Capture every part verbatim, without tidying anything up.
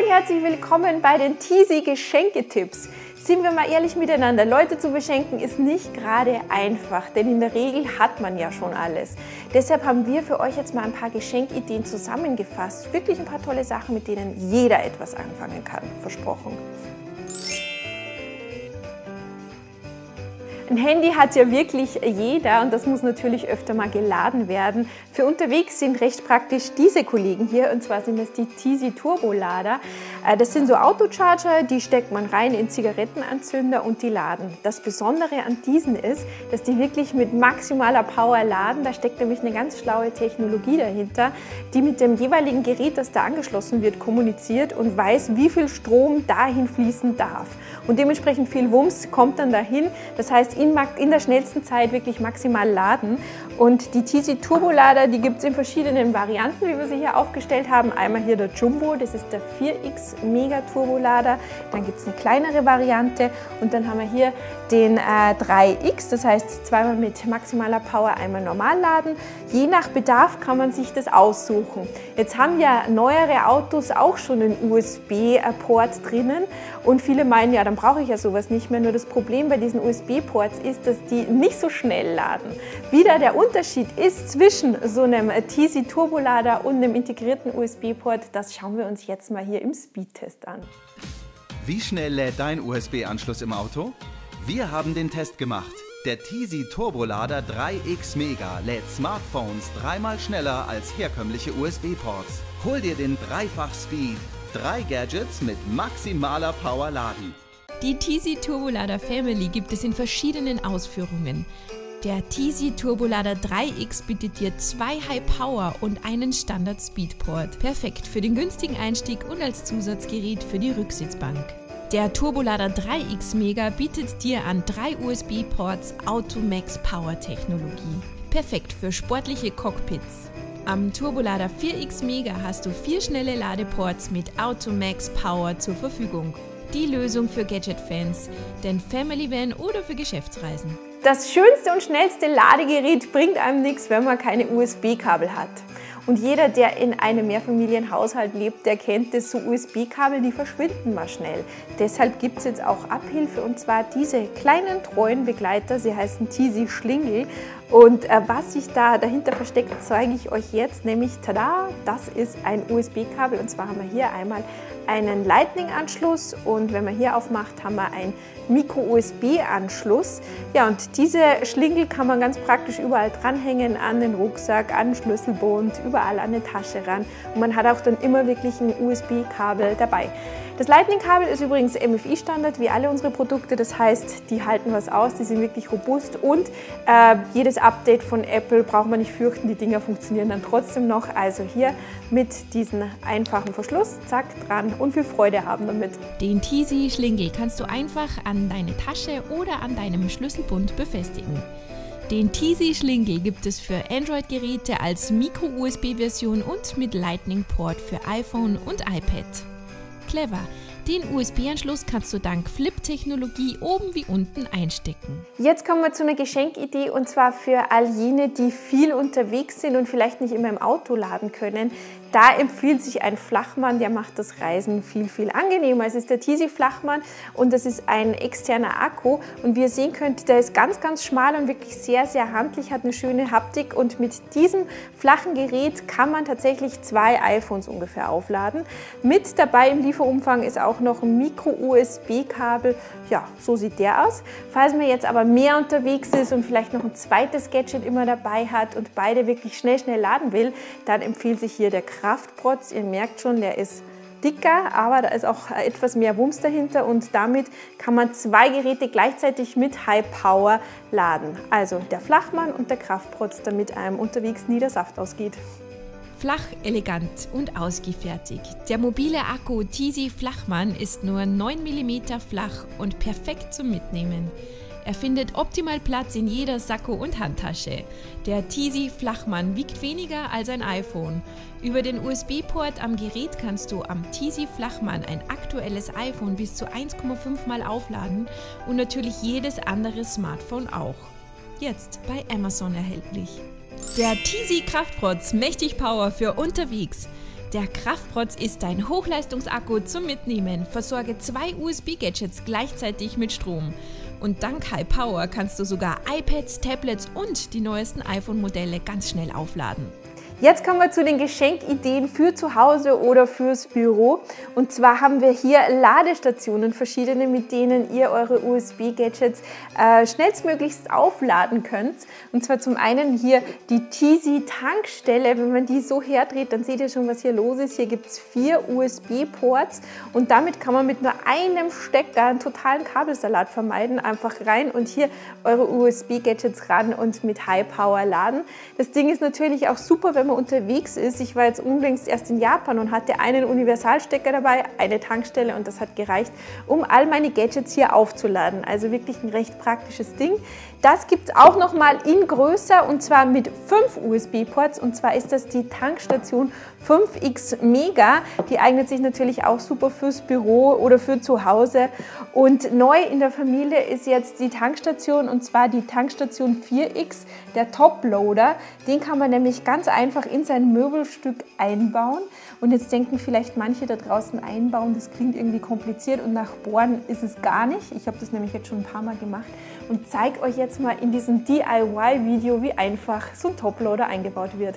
herzlich willkommen bei den Teasy Geschenketipps. Sind wir mal ehrlich miteinander, Leute zu beschenken ist nicht gerade einfach, denn in der Regel hat man ja schon alles. Deshalb haben wir für euch jetzt mal ein paar Geschenkideen zusammengefasst. Wirklich ein paar tolle Sachen, mit denen jeder etwas anfangen kann, versprochen. Ein Handy hat ja wirklich jeder und das muss natürlich öfter mal geladen werden. Für unterwegs sind recht praktisch diese Kollegen hier, und zwar sind das die Teasy Turbolader. Das sind so Autocharger, die steckt man rein in Zigarettenanzünder und die laden. Das Besondere an diesen ist, dass die wirklich mit maximaler Power laden. Da steckt nämlich eine ganz schlaue Technologie dahinter, die mit dem jeweiligen Gerät, das da angeschlossen wird, kommuniziert und weiß, wie viel Strom dahin fließen darf. Und dementsprechend viel Wumms kommt dann dahin. Das heißt, in der schnellsten Zeit wirklich maximal laden. Und die Teasy Turbolader, die gibt es in verschiedenen Varianten, wie wir sie hier aufgestellt haben. Einmal hier der Jumbo, das ist der vier X Mega Turbolader. Dann gibt es eine kleinere Variante und dann haben wir hier den äh, drei X, das heißt zweimal mit maximaler Power, einmal normal laden. Je nach Bedarf kann man sich das aussuchen. Jetzt haben ja neuere Autos auch schon einen U S B-Port drinnen und viele meinen, ja, dann brauche ich ja sowas nicht mehr. Nur das Problem bei diesen U S B-Ports ist, dass die nicht so schnell laden. Wie da der Unterschied ist zwischen so einem Teasy Turbolader und einem integrierten U S B-Port, das schauen wir uns jetzt mal hier im Speedtest an. Wie schnell lädt dein U S B-Anschluss im Auto? Wir haben den Test gemacht. Der Teasy Turbolader drei X Mega lädt Smartphones dreimal schneller als herkömmliche U S B-Ports. Hol dir den Dreifach-Speed, drei Gadgets mit maximaler Power laden. Die Teasy Turbolader Family gibt es in verschiedenen Ausführungen. Der Teasy Turbolader drei X bietet dir zwei High Power und einen Standard Speedport. Perfekt für den günstigen Einstieg und als Zusatzgerät für die Rücksitzbank. Der Turbolader drei X Mega bietet dir an drei U S B-Ports Automax Power Technologie. Perfekt für sportliche Cockpits. Am Turbolader vier X Mega hast du vier schnelle Ladeports mit Automax Power zur Verfügung. Die Lösung für Gadget-Fans, den Family Van oder für Geschäftsreisen. Das schönste und schnellste Ladegerät bringt einem nichts, wenn man keine U S B-Kabel hat. Und jeder, der in einem Mehrfamilienhaushalt lebt, der kennt das, so U S B-Kabel, die verschwinden mal schnell. Deshalb gibt es jetzt auch Abhilfe, und zwar diese kleinen treuen Begleiter, sie heißen Teasy Schlingel. Und äh, was sich da dahinter versteckt, zeige ich euch jetzt, nämlich, tada, das ist ein U S B-Kabel, und zwar haben wir hier einmal einen Lightning-Anschluss und wenn man hier aufmacht, haben wir einen Micro-U S B-Anschluss. Ja, und diese Schlingel kann man ganz praktisch überall dranhängen, an den Rucksack, an den Schlüsselbund, überall an die Tasche ran. Und man hat auch dann immer wirklich ein U S B-Kabel dabei. Das Lightning-Kabel ist übrigens M F I-Standard, wie alle unsere Produkte. Das heißt, die halten was aus, die sind wirklich robust und äh, jedes Update von Apple braucht man nicht fürchten, die Dinger funktionieren dann trotzdem noch. Also hier mit diesem einfachen Verschluss, zack, dran und viel Freude haben damit. Den Teasy Schlingel kannst du einfach an deine Tasche oder an deinem Schlüsselbund befestigen. Den Teasy Schlingel gibt es für Android-Geräte als Micro-U S B-Version und mit Lightning-Port für iPhone und iPad. Clever! Den U S B-Anschluss kannst du dank Flip-Technologie oben wie unten einstecken. Jetzt kommen wir zu einer Geschenkidee, und zwar für all jene, die viel unterwegs sind und vielleicht nicht immer im Auto laden können. Da empfiehlt sich ein Flachmann, der macht das Reisen viel, viel angenehmer. Es ist der Teasy Flachmann und das ist ein externer Akku. Und wie ihr sehen könnt, der ist ganz, ganz schmal und wirklich sehr, sehr handlich, hat eine schöne Haptik. Und mit diesem flachen Gerät kann man tatsächlich zwei iPhones ungefähr aufladen. Mit dabei im Lieferumfang ist auch noch ein Micro-U S B-Kabel. Ja, so sieht der aus. Falls man jetzt aber mehr unterwegs ist und vielleicht noch ein zweites Gadget immer dabei hat und beide wirklich schnell, schnell laden will, dann empfiehlt sich hier der Kraftprotz. Ihr merkt schon, der ist dicker, aber da ist auch etwas mehr Wumms dahinter und damit kann man zwei Geräte gleichzeitig mit High Power laden. Also der Flachmann und der Kraftprotz, damit einem unterwegs nie der Saft ausgeht. Flach, elegant und ausgefertigt. Der mobile Akku Teasy Flachmann ist nur neun Millimeter flach und perfekt zum Mitnehmen. Er findet optimal Platz in jeder Sakko- und Handtasche. Der Teasy Flachmann wiegt weniger als ein iPhone. Über den U S B-Port am Gerät kannst du am Teasy Flachmann ein aktuelles iPhone bis zu eins Komma fünf Mal aufladen und natürlich jedes andere Smartphone auch. Jetzt bei Amazon erhältlich. Der Teasy Kraftprotz, mächtig Power für unterwegs. Der Kraftprotz ist dein Hochleistungsakku zum Mitnehmen. Versorge zwei U S B-Gadgets gleichzeitig mit Strom. Und dank High Power kannst du sogar iPads, Tablets und die neuesten iPhone-Modelle ganz schnell aufladen. Jetzt kommen wir zu den Geschenkideen für zu Hause oder fürs Büro. Und zwar haben wir hier Ladestationen, verschiedene, mit denen ihr eure U S B-Gadgets äh, schnellstmöglichst aufladen könnt. Und zwar zum einen hier die Teasy-Tankstelle. Wenn man die so herdreht, dann seht ihr schon, was hier los ist. Hier gibt es vier U S B-Ports und damit kann man mit nur einem Stecker einen totalen Kabelsalat vermeiden. Einfach rein und hier eure U S B-Gadgets ran und mit High Power laden. Das Ding ist natürlich auch super, wenn man unterwegs ist. Ich war jetzt unlängst erst in Japan und hatte einen Universalstecker dabei, eine Tankstelle und das hat gereicht, um all meine Gadgets hier aufzuladen. Also wirklich ein recht praktisches Ding. Das gibt es auch noch mal in größer und zwar mit fünf U S B-Ports und zwar ist das die Tankstation fünf X Mega. Die eignet sich natürlich auch super fürs Büro oder für zu Hause. Und neu in der Familie ist jetzt die Tankstation und zwar die Tankstation vier X, der Toploader. Den kann man nämlich ganz einfach in sein Möbelstück einbauen. Und jetzt denken vielleicht manche da draußen, einbauen, das klingt irgendwie kompliziert und nach Bohren ist es gar nicht. Ich habe das nämlich jetzt schon ein paar Mal gemacht und zeige euch jetzt mal in diesem D I Y-Video, wie einfach so ein Toploader eingebaut wird.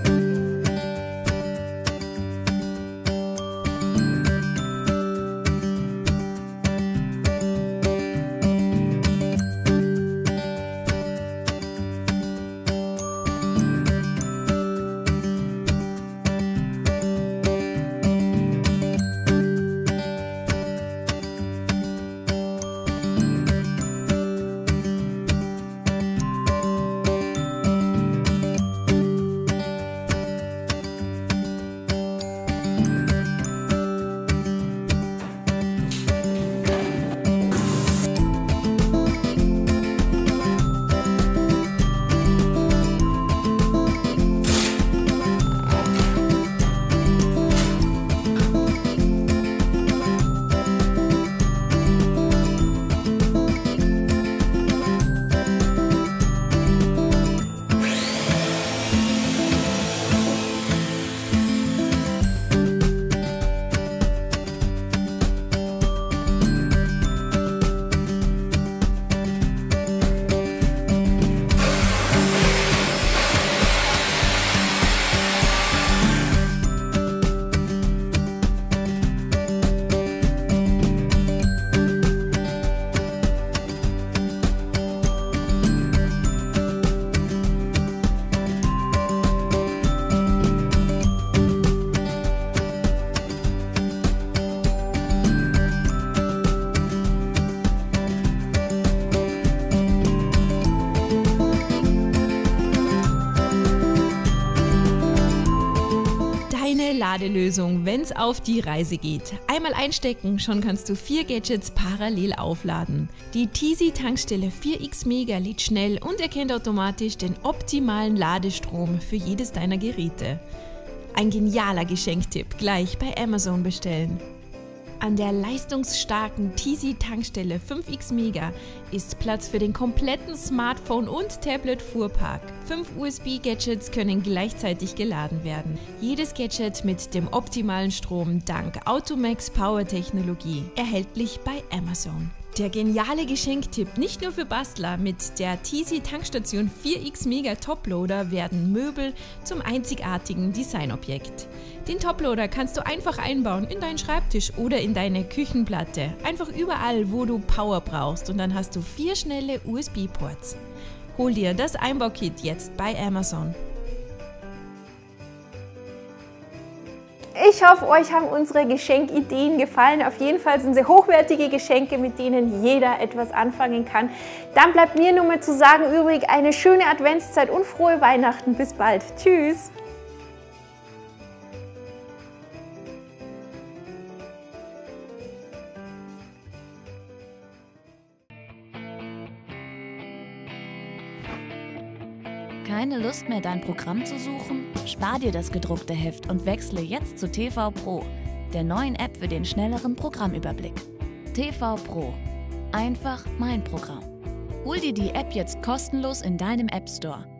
Ladelösung, wenn es auf die Reise geht. Einmal einstecken, schon kannst du vier Gadgets parallel aufladen. Die Teasy-Tankstelle vier X Mega lädt schnell und erkennt automatisch den optimalen Ladestrom für jedes deiner Geräte. Ein genialer Geschenktipp, gleich bei Amazon bestellen. An der leistungsstarken Teasy-Tankstelle fünf X Mega ist Platz für den kompletten Smartphone- und Tablet-Fuhrpark. Fünf U S B-Gadgets können gleichzeitig geladen werden. Jedes Gadget mit dem optimalen Strom dank Automax Power-Technologie, erhältlich bei Amazon. Der geniale Geschenktipp nicht nur für Bastler: Mit der Teasy-Tanksstation vier X Mega Toploader werden Möbel zum einzigartigen Designobjekt. Den Toploader kannst du einfach einbauen in deinen Schreibtisch oder in deine Küchenplatte. Einfach überall, wo du Power brauchst, und dann hast du vier schnelle U S B-Ports. Hol dir das Einbaukit jetzt bei Amazon. Ich hoffe, euch haben unsere Geschenkideen gefallen. Auf jeden Fall sind sie hochwertige Geschenke, mit denen jeder etwas anfangen kann. Dann bleibt mir nur mehr zu sagen übrig, eine schöne Adventszeit und frohe Weihnachten. Bis bald. Tschüss. Keine Lust mehr, dein Programm zu suchen? Spar dir das gedruckte Heft und wechsle jetzt zu T V Pro, der neuen App für den schnelleren Programmüberblick. T V Pro. Einfach mein Programm. Hol dir die App jetzt kostenlos in deinem App Store.